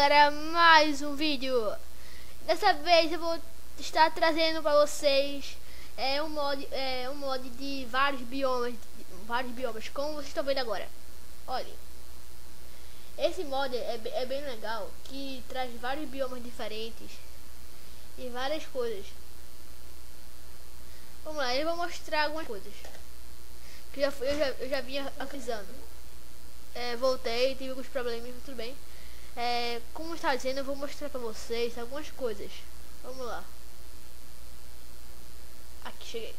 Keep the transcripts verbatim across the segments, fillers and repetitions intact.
galera, mais um vídeo. Dessa vez eu vou estar trazendo para vocês é, um, mod, é, um mod de vários biomas, vários biomas, como vocês estão vendo agora. Olhem, esse mod é, é bem legal, que traz vários biomas diferentes e várias coisas. Vamos lá, eu vou mostrar algumas coisas que eu já, eu já, eu já vinha avisando. É, voltei, tive alguns problemas, mas tudo bem. É, como está dizendo, eu vou mostrar pra vocês algumas coisas. Vamos lá. Aqui, cheguei.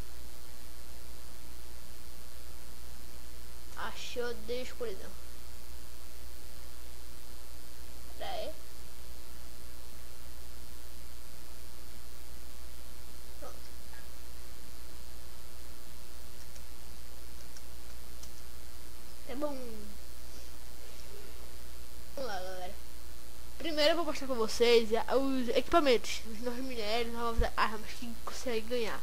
Achou de escuridão. Pera aí. Pronto. É bom. Vamos lá, galera. Primeiro eu vou mostrar pra vocês os equipamentos, os novos minérios, novas armas que consegue ganhar.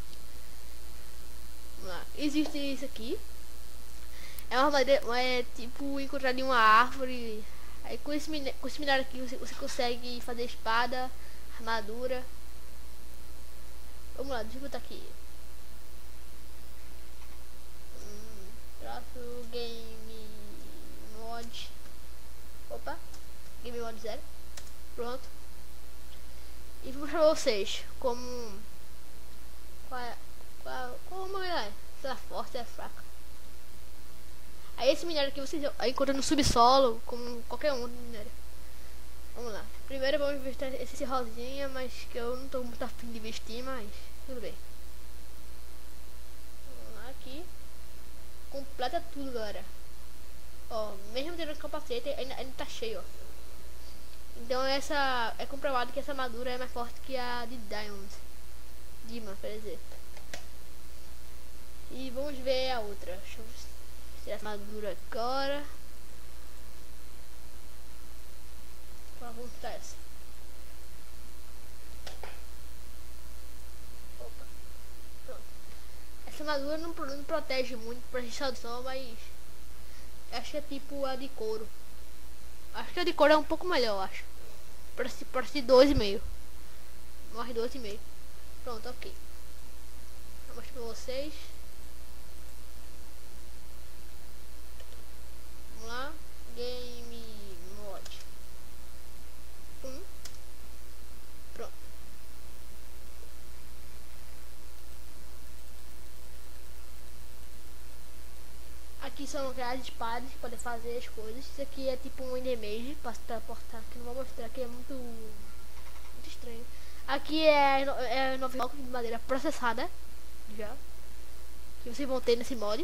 Vamos lá. Existe isso aqui. É uma madeira, é tipo encontrar em uma árvore. Aí com esse, minério, com esse minério aqui você, você consegue fazer espada, armadura. Vamos lá, deixa eu botar aqui. Hum, traço game mod. Opa. Game Mode zero. Pronto. E vou mostrar pra vocês como qual é, qual, como é, se ela é forte, se ela é fraca. Aí esse minério aqui vocês encontram no subsolo, como qualquer um minério. Vamos lá. Primeiro vamos investir esse rosinha, mas que eu não tô muito afim de investir, mas tudo bem. Vamos lá aqui. Completa tudo, galera. Ó, mesmo tendo capacete, ainda, ainda tá cheio, ó. Então essa é comprovado que essa armadura é mais forte que a de Diamond. Dima, por exemplo. E vamos ver a outra. Deixa eu ver essa armadura agora. Então, vamos botar essa. Opa. Pronto. Essa armadura não, não protege muito para restauração, mas acho que é tipo a de couro. Acho que a de couro é um pouco melhor, eu acho. Parece, parece doze e meio. Morre doze e meio. Pronto, ok. Vou mostrar pra vocês. Vamos lá. Game mod. Hum. Pronto. Aqui são as espadas que podem fazer as coisas. Isso aqui é tipo um endemage para se teleportar, que não vou mostrar, que é muito, muito estranho. Aqui é, é nove blocos de madeira processada já, que vocês vão ter nesse mod.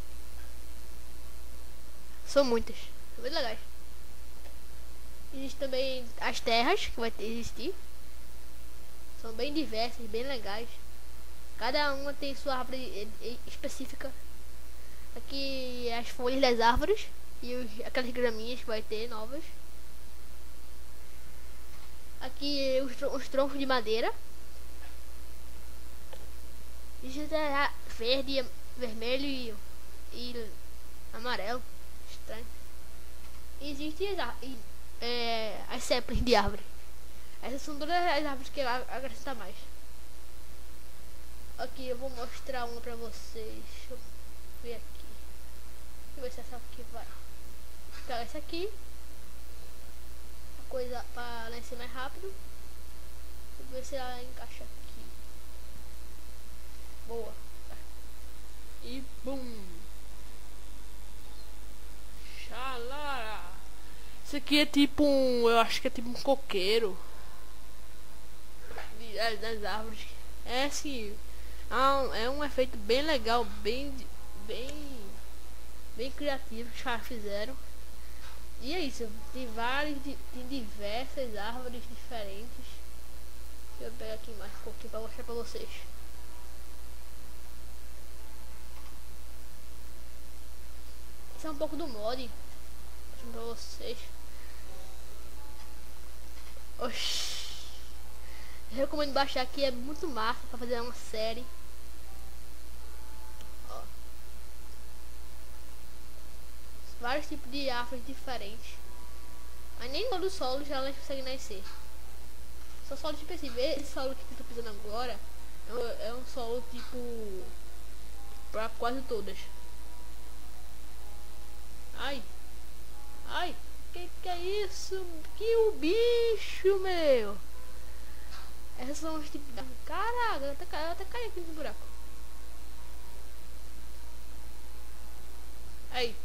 São muitas, são muito legais. Existe também as terras que vai ter, existir. São bem diversas, bem legais. Cada uma tem sua árvore específica. Aqui as folhas das árvores e os, aquelas graminhas que vai ter novas. Aqui os, os troncos de madeira. Isso é verde, vermelho e, e amarelo. Estranho. E existem as, é, as saplings de árvore. Essas são todas as árvores que acrescentam mais. Aqui eu vou mostrar uma pra vocês. Deixa eu ver aqui. Deixa eu ver se essa aqui vai. Vou pegar essa aqui. A coisa para lá em cima mais rápido. Deixa eu ver se ela encaixa aqui. Boa. E bum. Xalara. Isso aqui é tipo um. Eu acho que é tipo um coqueiro. Das árvores. É assim. É um efeito bem legal. Bem. Bem. Bem criativo que os caras fizeram. E é isso, tem várias, tem diversas árvores diferentes. Deixa eu pegar aqui mais um pouquinho pra mostrar pra vocês. Esse é um pouco do mod. Mostrar pra vocês. Oxi. Eu recomendo baixar aqui, é muito massa pra fazer uma série. Vários tipos de árvores diferentes. Mas nem todos os solos elas conseguem nascer. Só solo específico. Esse solo que eu tô pisando agora é um, é um solo tipo pra quase todas. Ai. Ai. Que que é isso? Que o bicho, meu. Essas são os tipos de... Caraca, ela tá, ela tá caindo aqui no buraco. Aí.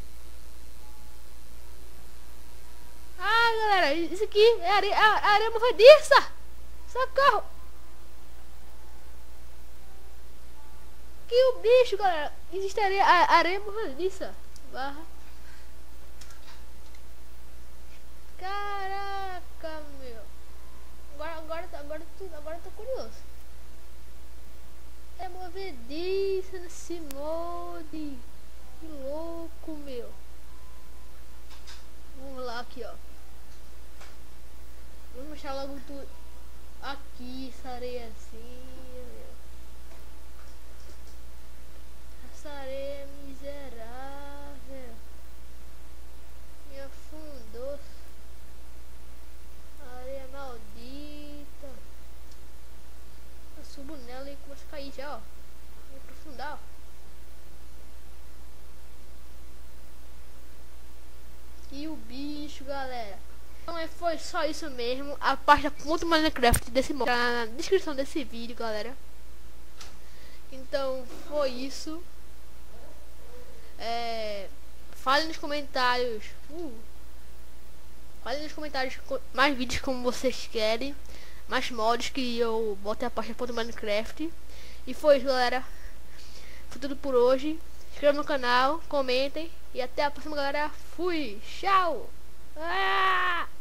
Ah, galera, isso aqui é areia, a areia movediça. Socorro. Que o bicho, galera. Existe areia, a, areia movediça. Barra. Caraca, meu. Agora, agora, agora, agora, agora eu tô curioso. É movediça nesse molde. Que louco, meu. Vamos lá aqui, ó. Vamos mostrar logo tudo. Aqui, essa areiazinha, meu. Essa areia é miserável. Me afundou. Areia maldita. Eu subo nela e começo a cair já, ó. Vou aprofundar, ó. E o bicho, galera. Então foi só isso mesmo. A parte da ponto Minecraft desse mod tá na descrição desse vídeo, galera. Então foi isso. É... Fale nos comentários. Uh, fale nos comentários mais vídeos como vocês querem. Mais mods que eu bote a parte da ponto Minecraft. E foi isso, galera. Foi tudo por hoje. Se inscrevam no canal, comentem. E até a próxima, galera. Fui. Tchau. Ah!